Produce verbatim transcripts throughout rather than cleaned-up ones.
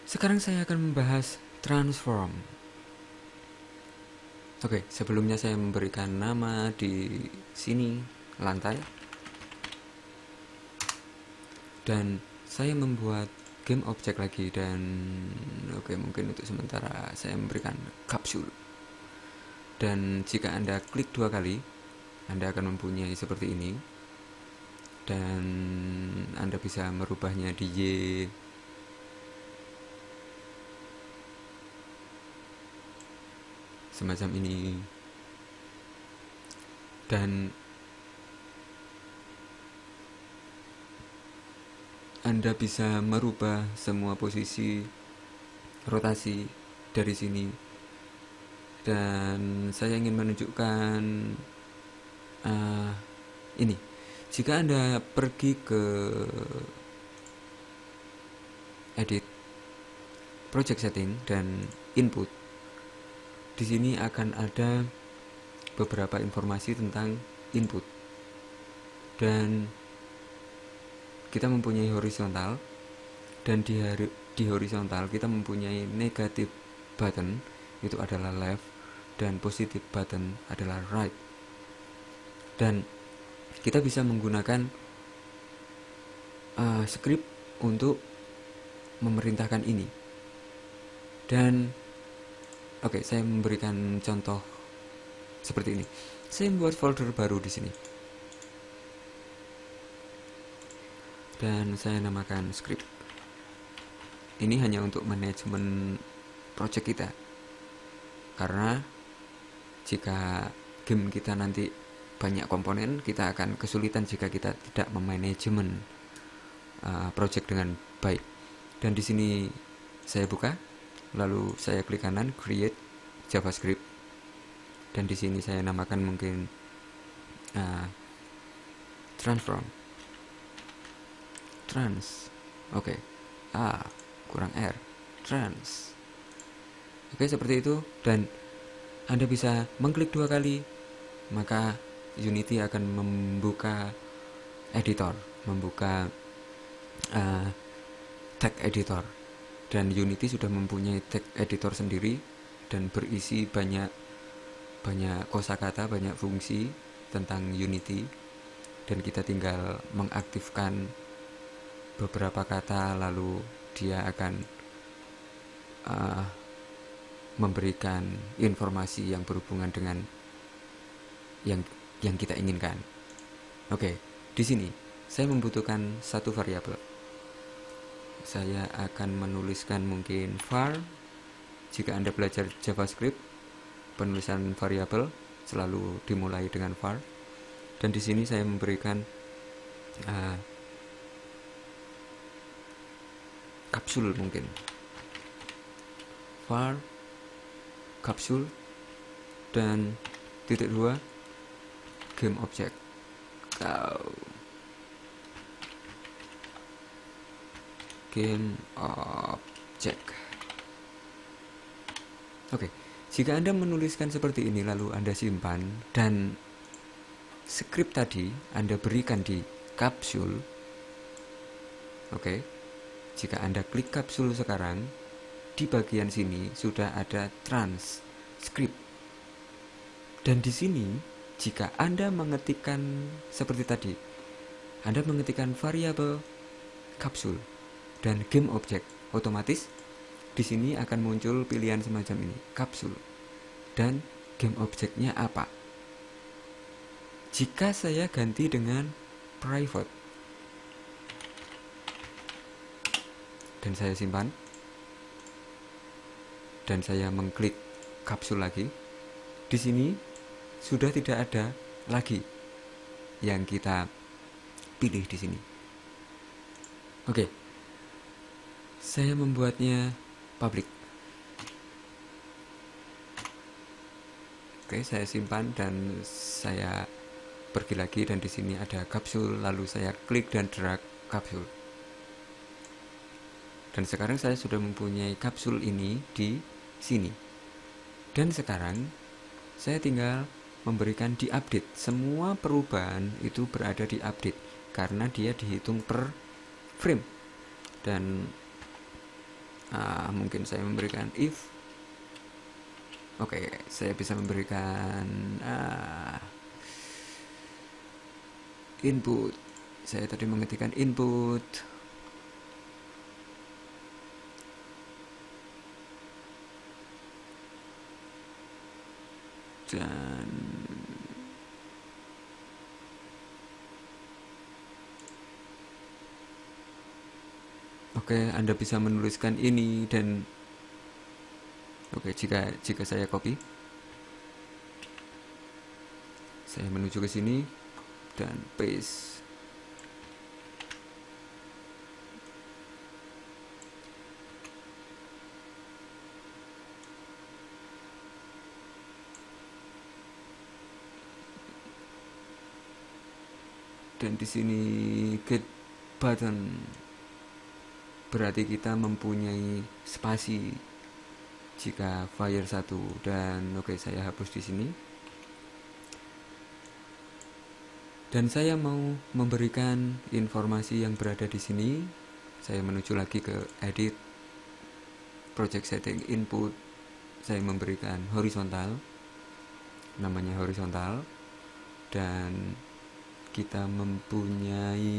Sekarang saya akan membahas transform. Oke, sebelumnya saya memberikan nama di sini, lantai. Dan saya membuat game object lagi dan oke, mungkin untuk sementara saya memberikan kapsul. Dan jika Anda klik dua kali, Anda akan mempunyai seperti ini. Dan Anda bisa merubahnya di Y, semacam ini. Dan Anda bisa merubah semua posisi rotasi dari sini. Dan saya ingin menunjukkan uh, ini. Jika Anda pergi ke edit, project setting, dan input, di sini akan ada beberapa informasi tentang input. Dan kita mempunyai horizontal, dan di, hari, di horizontal kita mempunyai negative button, itu adalah left, dan positive button adalah right. Dan kita bisa menggunakan uh, script untuk memerintahkan ini. Dan oke, okay, saya memberikan contoh seperti ini. Saya membuat folder baru di sini. Dan saya namakan script. Ini hanya untuk manajemen project kita. Karena jika game kita nanti banyak komponen, kita akan kesulitan jika kita tidak memanajemen uh, project dengan baik. Dan di sini saya buka, lalu saya klik kanan create JavaScript. Dan di sini saya namakan mungkin uh, transform. Trans. Oke. Okay. A kurang R. Trans. Oke, okay, seperti itu. Dan Anda bisa mengklik dua kali, maka Unity akan membuka editor, membuka uh, tag editor. Dan Unity sudah mempunyai tag editor sendiri dan berisi banyak banyak kosakata, banyak fungsi tentang Unity. Dan kita tinggal mengaktifkan beberapa kata, lalu dia akan uh, memberikan informasi yang berhubungan dengan yang yang kita inginkan. Oke, di sini saya membutuhkan satu variabel. Saya akan menuliskan mungkin var. Jika Anda belajar JavaScript, penulisan variabel selalu dimulai dengan var. Dan di sini saya memberikan uh, kapsul mungkin. Var kapsul dan titik dua game object. Oh. Game object. Oke, okay. Jika Anda menuliskan seperti ini lalu Anda simpan dan script tadi Anda berikan di kapsul. Oke. Okay. Jika Anda klik kapsul sekarang, di bagian sini sudah ada transcript. Dan di sini, jika Anda mengetikkan seperti tadi, Anda mengetikkan variabel kapsul dan game object, otomatis di sini akan muncul pilihan semacam ini, kapsul dan game objectnya apa. Jika saya ganti dengan private dan saya simpan dan saya mengklik kapsul lagi, di sini sudah tidak ada lagi yang kita pilih di sini. Oke, saya membuatnya public. Oke, saya simpan dan saya pergi lagi dan di sini ada kapsul, lalu saya klik dan drag kapsul. Dan sekarang saya sudah mempunyai kapsul ini di sini. Dan sekarang saya tinggal memberikan di update. Semua perubahan itu berada di update karena dia dihitung per frame. Dan uh, mungkin saya memberikan if. Oke, okay, saya bisa memberikan uh, input. Saya tadi mengetikkan input dan oke, okay, Anda bisa menuliskan ini dan oke, okay, jika jika saya copy, saya menuju ke sini dan paste. Dan di sini get button berarti kita mempunyai spasi jika fire satu dan oke, okay, saya hapus di sini. Dan saya mau memberikan informasi yang berada di sini. Saya menuju lagi ke edit, project setting, input. Saya memberikan horizontal, namanya horizontal, dan kita mempunyai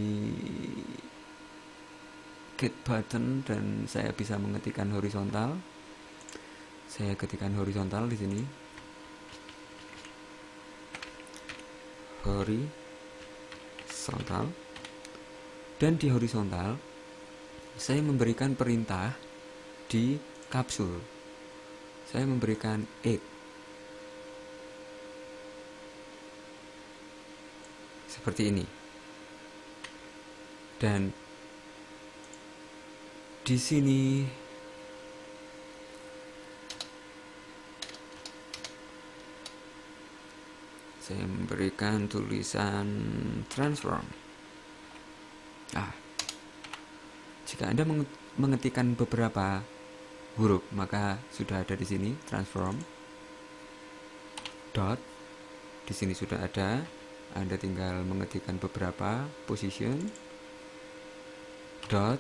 get button dan saya bisa mengetikkan horizontal. Saya ketikkan horizontal di sini. Horizontal. Dan di horizontal saya memberikan perintah di kapsul. Saya memberikan egg. Seperti ini. Dan di sini saya memberikan tulisan transform. Ah, jika Anda mengetikkan beberapa huruf, maka sudah ada di sini transform. Dot. Di sini sudah ada. Anda tinggal mengetikkan beberapa position. Dot.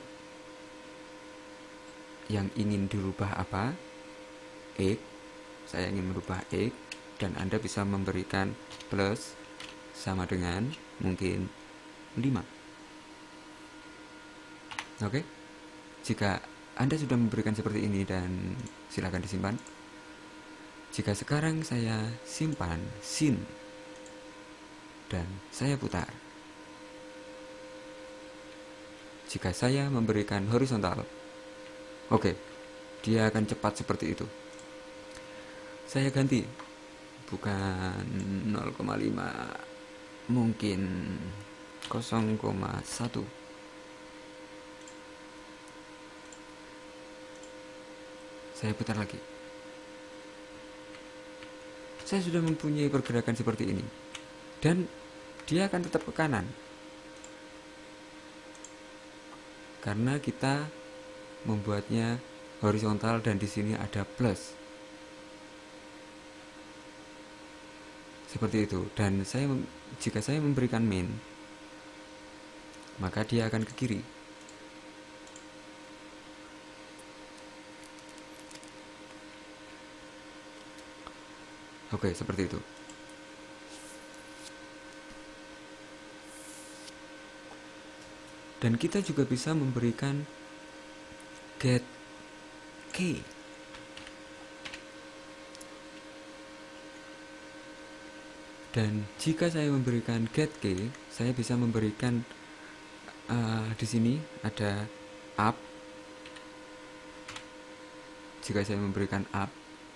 Yang ingin dirubah apa? X. Saya ingin merubah X. Dan Anda bisa memberikan plus sama dengan mungkin lima. Oke. Jika Anda sudah memberikan seperti ini dan silakan disimpan. Jika sekarang saya simpan sin dan saya putar. Jika saya memberikan horizontal, oke, dia akan cepat seperti itu. Saya ganti, bukan nol koma lima, mungkin nol koma satu. Saya putar lagi. Saya sudah mempunyai pergerakan seperti ini. Dan dia akan tetap ke kanan. Karena kita membuatnya horizontal dan di sini ada plus. Seperti itu. Dan saya jika saya memberikan min, maka dia akan ke kiri. Oke, seperti itu. Dan kita juga bisa memberikan get key. Dan jika saya memberikan get key, saya bisa memberikan uh, di sini ada up. Jika saya memberikan up,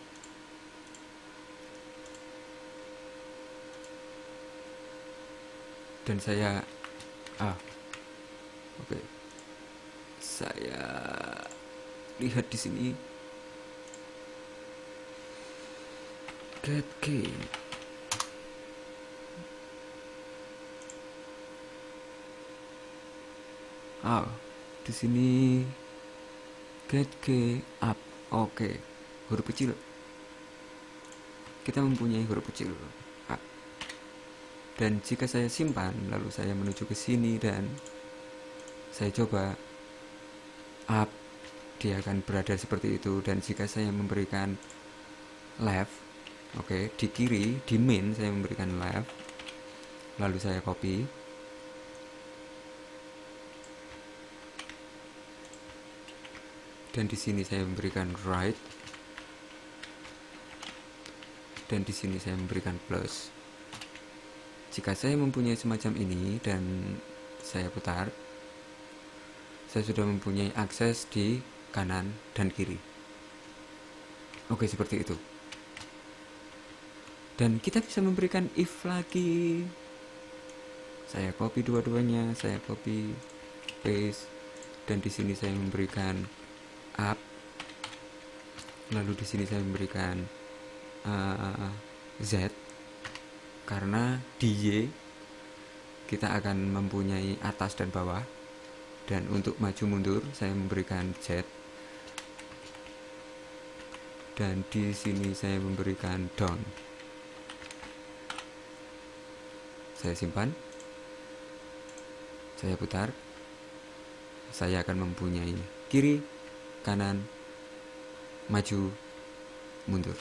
dan saya ah oke okay. Saya lihat di sini get key. Ah, di sini get key up. Oke, okay. Huruf kecil. Kita mempunyai huruf kecil. Dan jika saya simpan, lalu saya menuju ke sini dan saya coba up, dia akan berada seperti itu. Dan jika saya memberikan left, oke, okay, di kiri, di main saya memberikan left, lalu saya copy, dan di sini saya memberikan right, dan di sini saya memberikan plus. Jika saya mempunyai semacam ini dan saya putar, saya sudah mempunyai akses di kanan dan kiri. Oke, seperti itu. Dan kita bisa memberikan if lagi. Saya copy dua-duanya, saya copy, paste, dan di sini saya memberikan up. Lalu di sini saya memberikan uh, Z. Karena di Y kita akan mempunyai atas dan bawah, dan untuk maju mundur saya memberikan Z, dan di sini saya memberikan down. Saya simpan, saya putar, saya akan mempunyai kiri, kanan, maju, mundur.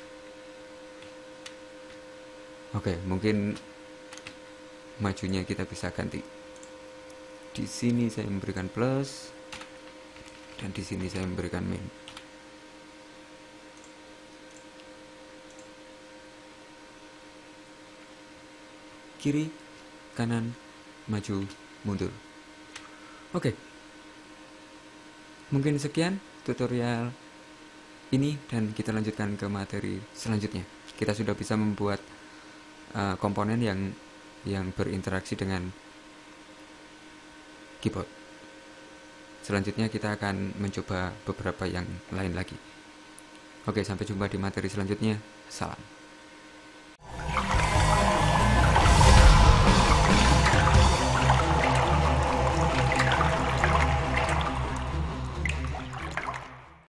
Oke, mungkin majunya kita bisa ganti. Di sini saya memberikan plus, dan di sini saya memberikan min. Kiri, kanan, maju, mundur. Oke. Mungkin sekian tutorial ini, dan kita lanjutkan ke materi selanjutnya. Kita sudah bisa membuat Uh, komponen yang yang berinteraksi dengan keyboard. Selanjutnya kita akan mencoba beberapa yang lain lagi. Oke, sampai jumpa di materi selanjutnya. Salam.